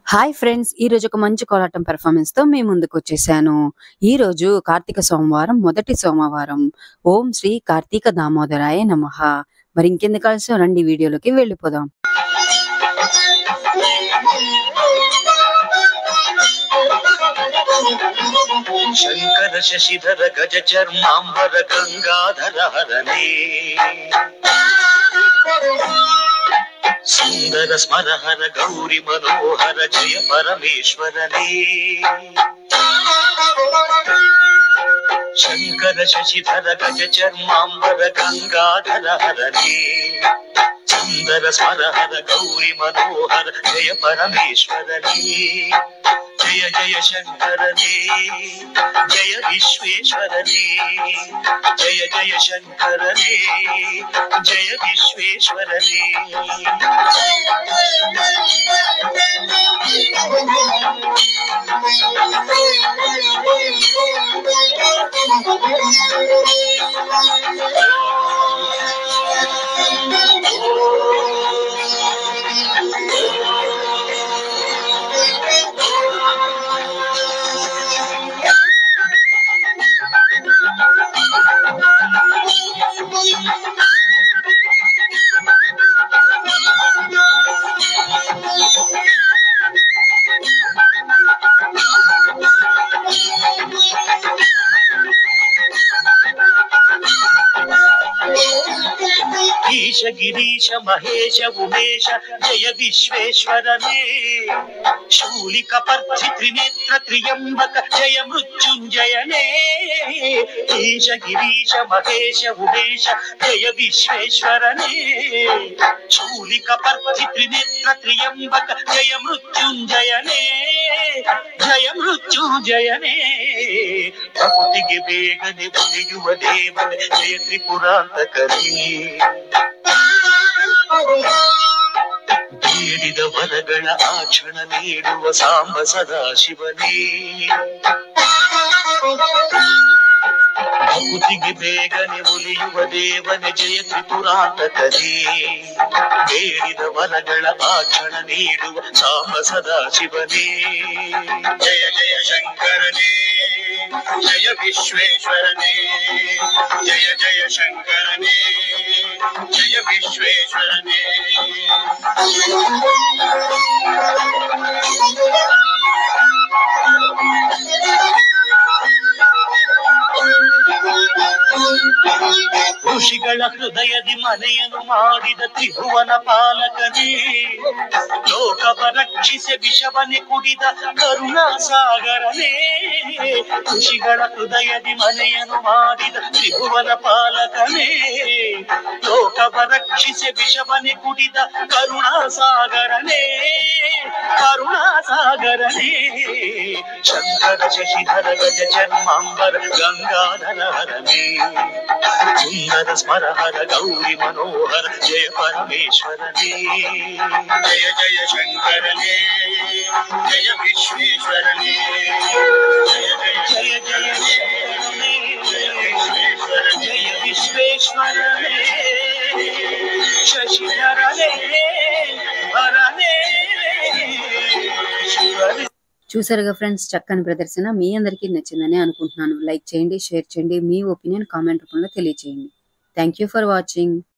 Hi friends! ఈరోజు ఒక మంచి కోలాటం పెర్ఫార్మెన్స్‌తో మీ ముందుకొచ్చేసాను. ఈరోజు కార్తీక సోమవారం, మొదటి సోమవారం. ఓం శ్రీ కార్తీక దామోదరాయ నమః. మరి ఇంకెందుకు ఆలస్యం, రండి వీడియోలోకి వెళ్ళిపోదాం. శంకర శశిధర గజ చర్మాంబర గంగాధర హరనే సుందర స్మరహర గౌరి మనోహర జయ పరమేశ్వరనే శంకర శశిధర గజ చర్మాంబర గంగాధర హరనే సుందర స్మరహర గౌరి మనోహర జయ పరమేశ్వరనే జయ జయ శంకరనే జయ విశ్వేశ్వరనే జయ జయ శంకరనే జయ విశ్వేశ్వరనే ఈశ గిరీశ మహేశ ఉమేశ జయ విశ్వేశ్వరనే శూలిక పర్చి త్రినేత్ర త్రియంబక జయ మృత్యుంజయనే ఈశ గిరీశ మహేశ ఉమేశ జయ విశ్వేశ్వరనే శూలిక పర్చి త్రినేత్ర త్రియంబక జయ మృత్యుంజయనే జయ మృత్యుంజయనే ಭಕ್ತಿಗೆ ಬೇಗನೆ ಉಳಿಯುವ ದೇವನೇ ಜಯ ತ್ರಿಪುರಾಂತಕನೇ ಬೇಡಿದ ವರಗಳ ಆಕ್ಷಣ ನೀಡುವ ಸಾಂಬ ಸದಾಶಿವನೇ ಭಕ್ತಿಗೆ ಬೇಗನೆ ಉಳಿಯುವ ದೇವನೇ ಜಯ ತ್ರಿಪುರಾಂತಕನೇ ಬೇಡಿದ ವರಗಳ ಆಕ್ಷಣ ನೀಡುವ ಸಾಂಬ ಸದಾಶಿವನೇ ಜಯ ಜಯ ಶಂಕರನೇ ಜಯ ವಿಶ್ವೇಶ್ವರನೇ ಜಯ ಜಯ ಶಂಕರನೇ ಜಯ ವಿಶ್ವೇಶ್ವರನೇ ಋಷಿಗಳ ಹೃದಯದಿ ಮನೆಯನ್ನು ಮಾಡಿದ ತ್ರಿಭುವನ ಪಾಲಕನೇ ಲೋಕವ ರಕ್ಷಿಸಿ ವಿಷವನೆ ಕುಡಿದ ಕರುಣಾ ಸಾಗರನೇ ಋಷಿಗಳ ಹೃದಯದಿ ಮನೆಯನ್ನು ಮಾಡಿದ ತ್ರಿಭುವನ ಪಾಲಕನೇ ಲೋಕವ ರಕ್ಷಿಸಿ ವಿಷವನೆ ಕುಡಿದ ಕರುಣಾ ಸಾಗರನೇ ಕರುಣಾ ಸಾಗರನೇ ಶಂಕರ ಶಶಿಧರ ಗಜ ಚರ್ಮಾಂಬರ ಗಂಗಾಧರ ಹರನೇ ಸುಂದರ ಸ್ಮರಹರ ಗೌರಿ ಮನೋಹರ ಜಯ ಪರಮೇಶ್ವರನೇ ಜಯ ಜಯ ಶಂಕರನೇ ಜಯ ವಿಶ್ವೇಶ್ವರನೇ ಜಯ ಜಯ ಜಯ ಜಯ ವಿಶ್ವೇಶ್ವರ ಜಯ ವಿಶ್ವೇಶ್ವರನೇ ಶಶಿಧರನೇ ಹರನೇ ಶಿವನೇ. చూసారుగా ఫ్రెండ్స్, చక్కని ప్రదర్శన మీ అందరికీ నచ్చిందని అనుకుంటున్నాను. లైక్ చేయండి, షేర్ చేయండి, మీ ఒపీనియన్ కామెంట్ రూపంలో తెలియచేయండి. Thank you for watching.